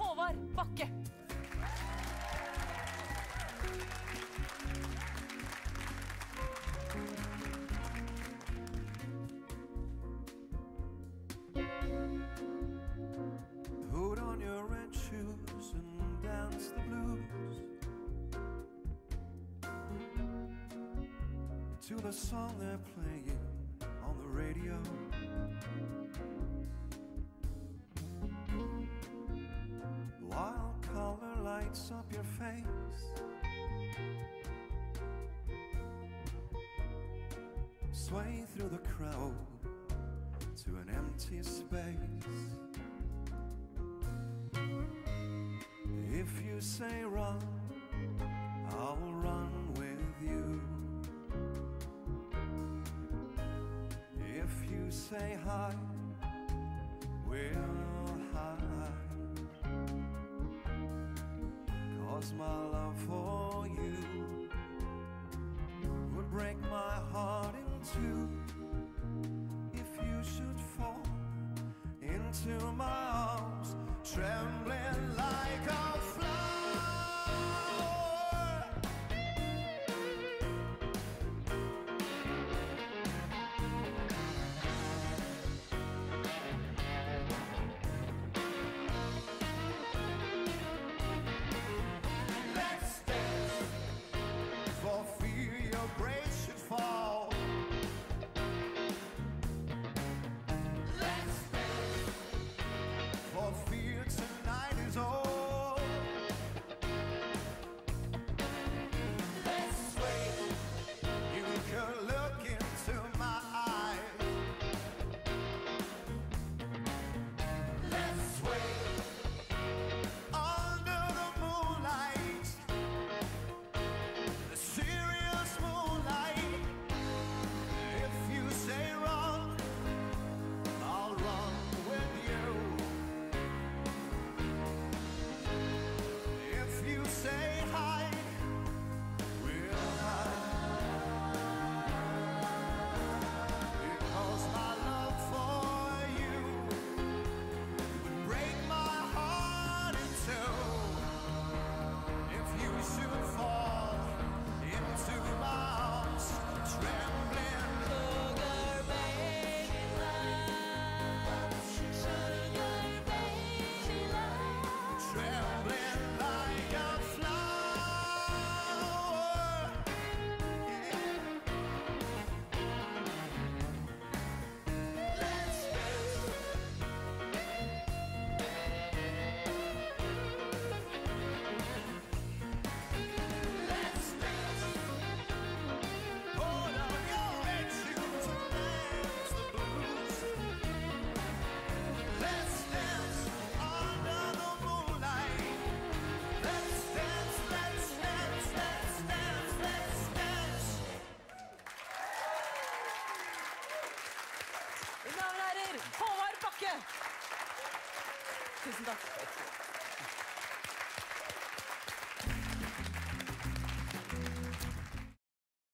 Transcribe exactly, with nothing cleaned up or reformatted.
Håvard Bakke. Put on your red shoes and dance the blues to the song they're playing on the radio. While color lights up your face, sway through the crowd to an empty space. If you say run, I'll run with you. If you say hide, we'll hide. 'Cause my love for you would break my heart in two if you should fall into my arms, trembling like a for fear your grace should fall. Let's dance for fear tonight is old. Let's sway, you can look into my eyes. Let's sway under the moonlight, the serious moonlight. If you say run, I'll run with you. If you say hide, we'll hide. Because my love for you would break my heart in two if you should fall into my arms, trembling. Sugar baby love, sugar baby love. Trembling like a flower. Let's dance. Let's dance. Put on your red shoes and dance the blues. Let's dance under the moonlight. Let's dance, let's dance, let's dance, let's dance. Mine damer og herrer, Håvard Bakke. Tusen takk.